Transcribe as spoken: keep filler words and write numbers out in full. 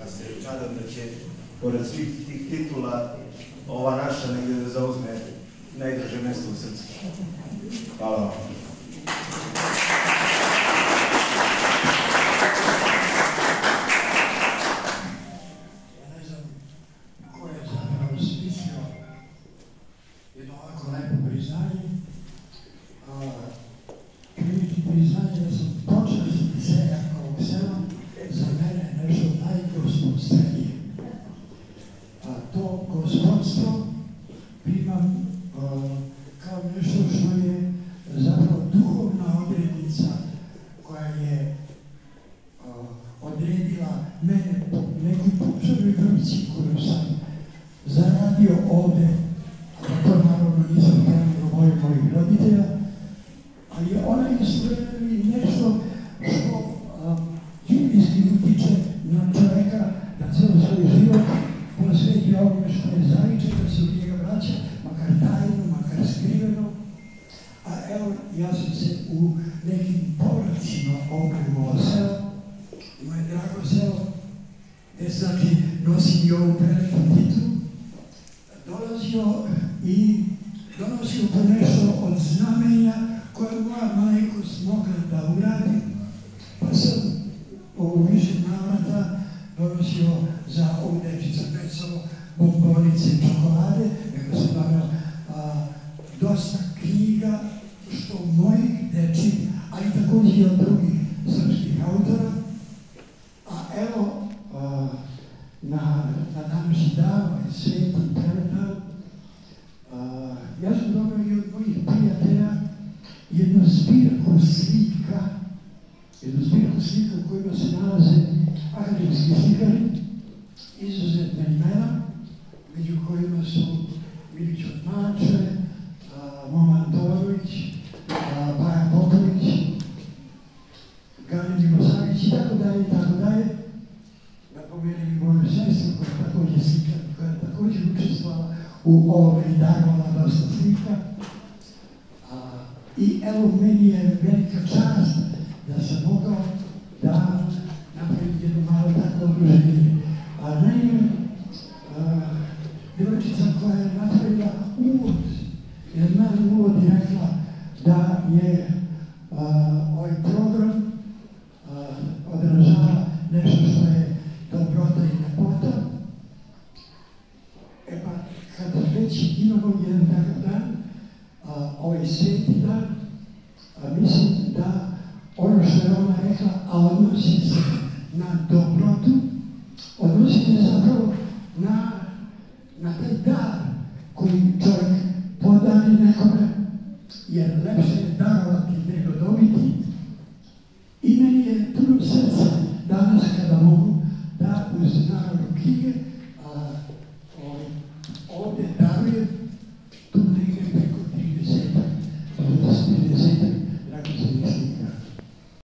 se nadam da će, pored svih tih titula, ova naša negdje da zauzme najdraže mjesto u srcu. Hvala vam. Ja ne znam ko je zapravo smislio jedno ovako lepo priznanje. Primiti priznanje da sam počasni seljak ovog sela, za mene je nešto najgospodstvenije. To gospodstvo primam kao nešto što je zapravo duhovna odrednica koja je odredila mene po nekoj pučanoj vrbici koju sam zaradio ovde, a to naravno nisam pravilo mojih mojih roditelja, ali je ona istovremeno i nešto što ljubinski utiče na čoveka da cijelo svoj život posveti ovome što je zaviče, da se u njega vraća, makar tajno, makar skriveno. A evo, ja sam se u nekim povracima okrenuo ovo selo, moje drago selo, gde znači nosim i ovu prelepu titulu, dolazio i donosio po nešto od znamenja koje moja malenkost mogla da uradi, pa sam u više navrata donosio za ovu dečica pred sobom bombonice i čokolade, nego sam donio dosta knjiga, što mojih deči, ali također i od drugih srpskih autora. A evo, a, na, na današnji dan, ovaj sveti preletan, ja sam dobio i od mojih prijatelja jednu zbirku slika, jednu zbirku slika u kojima se nalaze akademski slikari, izuzetna imena, među kojima su Milić od Mače, Moman Torović, Baja Popović, Galin Milosavić i tako dalje, i tako dalje. Napomenem i moju sestru koja je također slikar, koja je također učestvala u ovome i darovala dosta slika. I evo, meni je velika čast da sam mogao da napravim jednu malo tako okruženje. A naime, djevojčica koja je napravila uvod, jer mali uvod je rekla da je a, ovaj program a, odražava nešto što je dobrota i lepota. E pa, kad već imamo jedan takav dan, a, ovaj sveti dan, a, mislim da ono što je ona rekla, a odnosi se na dobrotu, odnosi se zapravo na, na taj dar koji čovjek podari nekome, jer lepše je darovati nego dobiti.